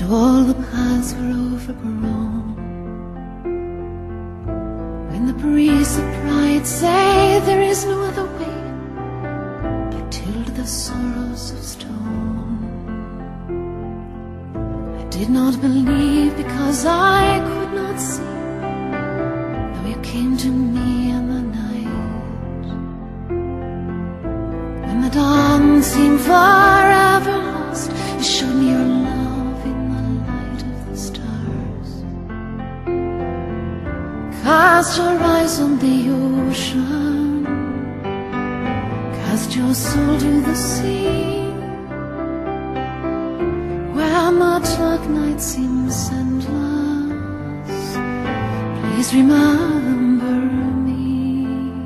all the paths were overgrown. When the priests of pride say there is no other way but till the sorrows of stone, I did not believe because I could not see, though you came to me in the night. When the dawn seemed forever lost, you showed me your love in the light of the stars. Cast your eyes on the ocean, cast your soul to the sea, where my dark night seems endless. Please remember me.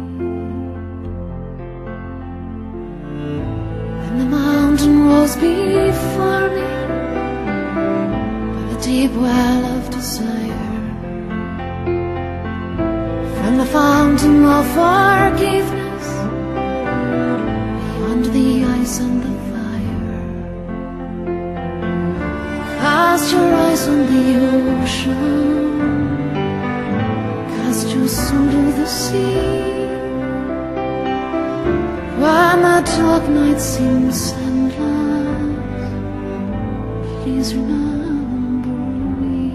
When the mountain rose before me by the deep well of desire, from the fountain of forgiveness, beyond the ice and the fire. Cast your eyes on the ocean, cast your soul to the sea, where my dark night seems endless. Please remember me.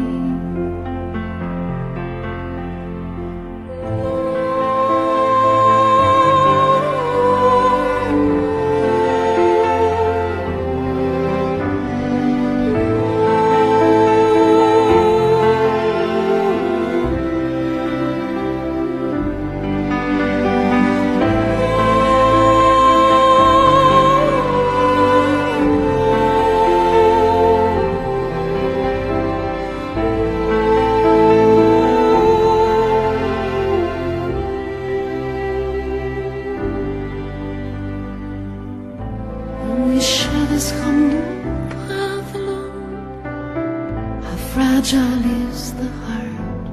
We share this humble path alone. How fragile is the heart.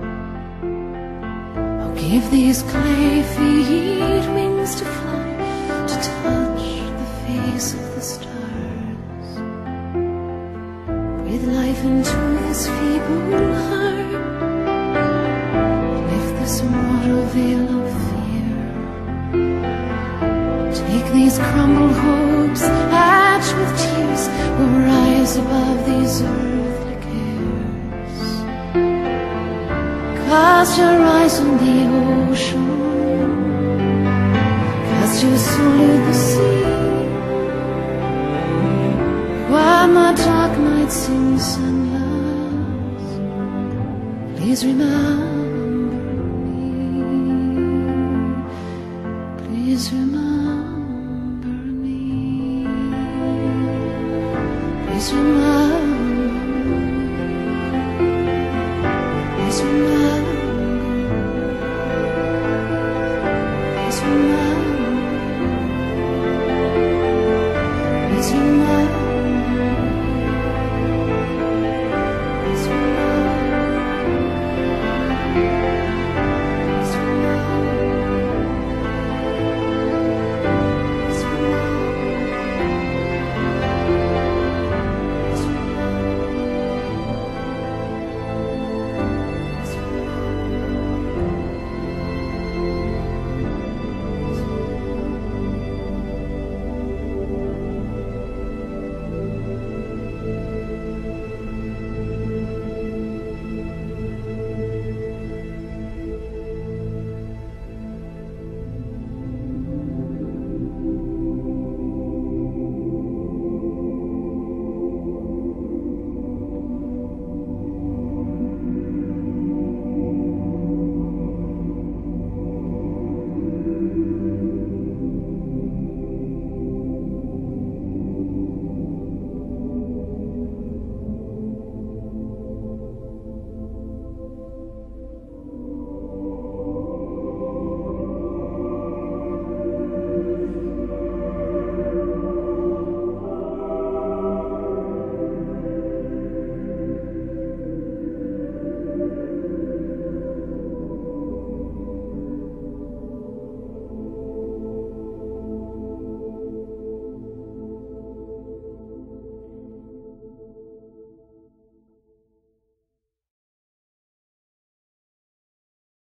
Oh, give these clay feet wings to fly, to touch the face of the stars. Breathe life into this feeble heart, lift this mortal veil of fear. Take these crumbled hopes, etched with tears, will rise above these earthly cares. Cast your eyes on the ocean, cast your soul to the sea, where my dark night seems endless. Please remember me. Please remember me. Please remember